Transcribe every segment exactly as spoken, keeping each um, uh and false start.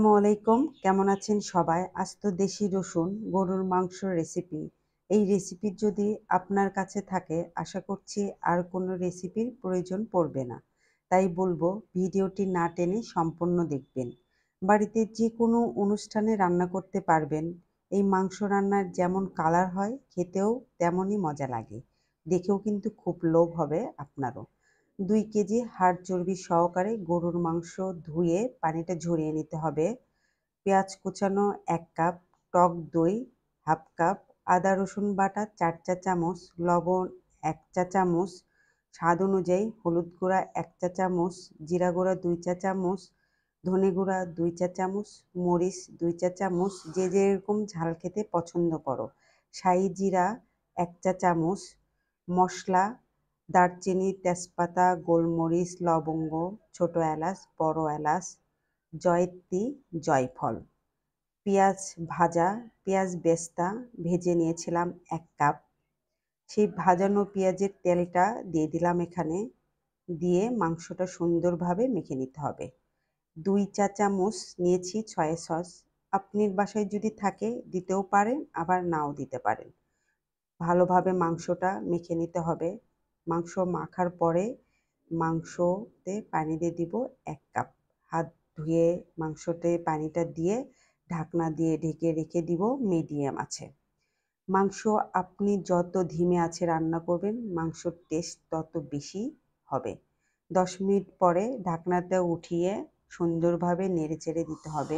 আসসালামু আলাইকুম, কেমন আছেন সবাই? আজ তো দেশি রসুন গরুর মাংসর রেসিপি। এই রেসিপি যদি আপনার কাছে থাকে আশা করছি আর কোনো রেসিপির প্রয়োজন পড়বে না। তাই বলবো ভিডিওটি না টেনে সম্পূর্ণ দেখবেন। বাড়িতে যে কোনো অনুষ্ঠানে রান্না করতে পারবেন। এই মাংস রান্নার যেমন কালার হয় খেতেও তেমনই মজা লাগে। দেখেও কিন্তু খুব লোভ হবে আপনারও। দুই কেজি হাড় চর্বি সহকারে গরুর মাংস ধুয়ে পানিটা ঝরিয়ে নিতে হবে। পেঁয়াজ কুচানো এক কাপ, টক দই হাফ কাপ, আদা রসুন বাটা চার চা চামচ, লবণ এক চা চামচ, স্বাদ অনুযায়ী হলুদ গুঁড়া এক চা চামচ, জিরা গুঁড়া দুই চা চামচ, ধনে গুঁড়া দুই চা চামচ, মরিচ দুই চা চামচ, যে যেরকম ঝাল খেতে পছন্দ করো, শাহি জিরা এক চা চামচ, মশলা দারচিনি, তেজপাতা, গোলমরিচ, লবঙ্গ, ছোট এলাচ, বড় এলাচ, জয়িত্রী, জয়ফল। পেঁয়াজ ভাজা, পেঁয়াজ বেরেস্তা ভেজে নিয়েছিলাম এক কাপ। সেই ভাজানো পেঁয়াজের তেলটা দিয়ে দিলাম এখানে। দিয়ে মাংসটা সুন্দরভাবে মেখে নিতে হবে। দুই চা চামচ নিয়েছি সয়া সস। আপনার বাসায় যদি থাকে দিতেও পারেন, আবার নাও দিতে পারেন। ভালোভাবে মাংসটা মেখে নিতে হবে। মাংস মাখার পরে মাংসতে পানি দিয়ে দিব এক কাপ। হাত ধুয়ে মাংসতে পানিটা দিয়ে ঢাকনা দিয়ে ঢেকে রেখে দিব মিডিয়াম আঁচে। মাংস আপনি যত ধিমে আঁচে রান্না করবেন মাংসর টেস্ট তত বেশি হবে। দশ মিনিট পরে ঢাকনাটা উঠিয়ে সুন্দরভাবে নেড়েচেড়ে দিতে হবে।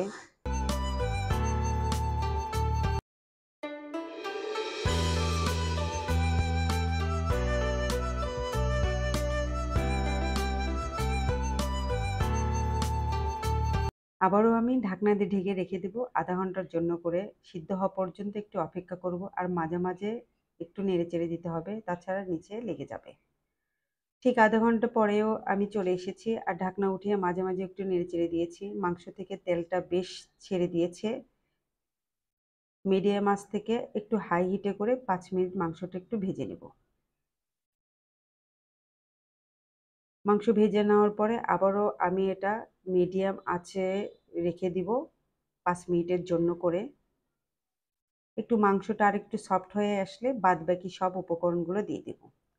আবারও আমি ঢাকনা দিয়ে ঢেকে রেখে দেবো আধা ঘন্টার জন্য করে। সিদ্ধ হওয়া পর্যন্ত একটু অপেক্ষা করব, আর মাঝে মাঝে একটু নেড়েচেড়ে দিতে হবে, তাছাড়া নিচে লেগে যাবে। ঠিক আধা ঘন্টা পরেও আমি চলে এসেছি, আর ঢাকনা উঠিয়ে মাঝে মাঝে একটু নেড়েচেড়ে দিয়েছি। মাংস থেকে তেলটা বেশ ছেড়ে দিয়েছে। মিডিয়াম আঁচ থেকে একটু হাই হিটে করে পাঁচ মিনিট মাংসটা একটু ভেজে নেব। মাংস ভেজে নেওয়ার পরে আবারও আমি এটা মিডিয়াম আঁচে রেখে দিব পাঁচ মিনিটের জন্য করে। একটু মাংসটা আর একটু সফট হয়ে আসলে বাদবাকি সব উপকরণগুলো দিয়ে দেব।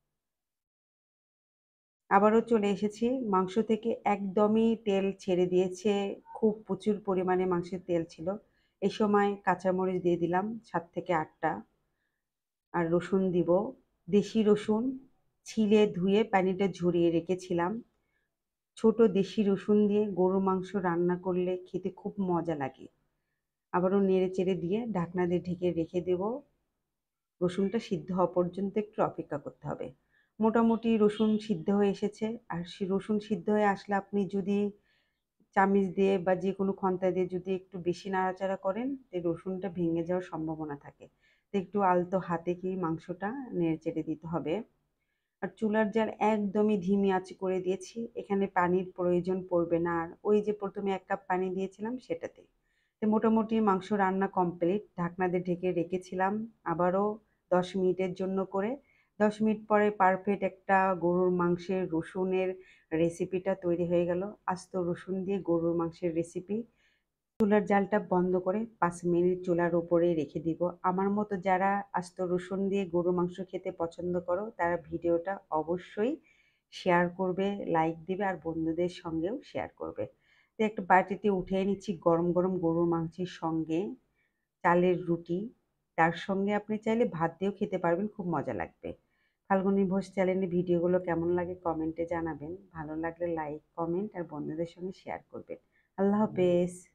আবারও চলে এসেছি। মাংস থেকে একদমই তেল ছেড়ে দিয়েছে, খুব প্রচুর পরিমাণে মাংসের তেল ছিল। এই সময় কাঁচামরিচ দিয়ে দিলাম সাত থেকে আটটা, আর রসুন দিব। দেশি রসুন ছিলে ধুয়ে পানিটা ঝরিয়ে রেখেছিলাম। ছোট দেশি রসুন দিয়ে গরুর মাংস রান্না করলে খেতে খুব মজা লাগে। আবারও নেড়ে চেড়ে দিয়ে ঢাকনা দিয়ে ঢেকে রেখে দেব। রসুনটা সিদ্ধ হওয়া পর্যন্ত একটু অপেক্ষা করতে হবে। মোটামুটি রসুন সিদ্ধ হয়ে এসেছে। আর সে রসুন সিদ্ধ হয়ে আসলে আপনি যদি চামিচ দিয়ে বা যে কোনো খন্তা দিয়ে যদি একটু বেশি নাড়াচাড়া করেন, তো রসুনটা ভেঙে যাওয়ার সম্ভাবনা থাকে। তো একটু আলতো হাতে কি মাংসটা নেড়ে চেড়ে দিতে হবে। আর চুলার জাল একদমই ধিমি আঁচে করে দিয়েছি। এখানে পানির প্রয়োজন পড়বে না, আর ওই যে প্রথমে এক কাপ পানি দিয়েছিলাম সেটাতে। তো মোটামুটি মাংস রান্না কমপ্লিট। ঢাকনা দিয়ে ঢেকে রেখেছিলাম আবারও দশ মিনিটের জন্য করে। দশ মিনিট পরে পারফেক্ট একটা গরুর মাংসের রসুনের রেসিপিটা তৈরি হয়ে গেল। আস্ত রসুন দিয়ে গরুর মাংসের রেসিপি। চুলার জালটা বন্ধ করে পাঁচ মিনিট চুলার উপরে রেখে দিব। আমার মতো যারা আস্ত রসুন দিয়ে গরুর মাংস খেতে পছন্দ করো তারা ভিডিওটা অবশ্যই শেয়ার করবে, লাইক দিবে, আর বন্ধুদের সঙ্গেও শেয়ার করবে। তো একটা বাটিতে উঠিয়ে নিচ্ছি গরম গরম গরুর মাংসের সঙ্গে চালের রুটি। তার সঙ্গে আপনি চাইলে ভাত দিয়েও খেতে পারবেন, খুব মজা লাগবে। ফাল্গুনী ভোজ চ্যানেলের ভিডিওগুলো কেমন লাগে কমেন্টে জানাবেন। ভালো লাগলে লাইক, কমেন্ট আর বন্ধুদের সঙ্গে শেয়ার করবেন। আল্লাহ হাফেজ।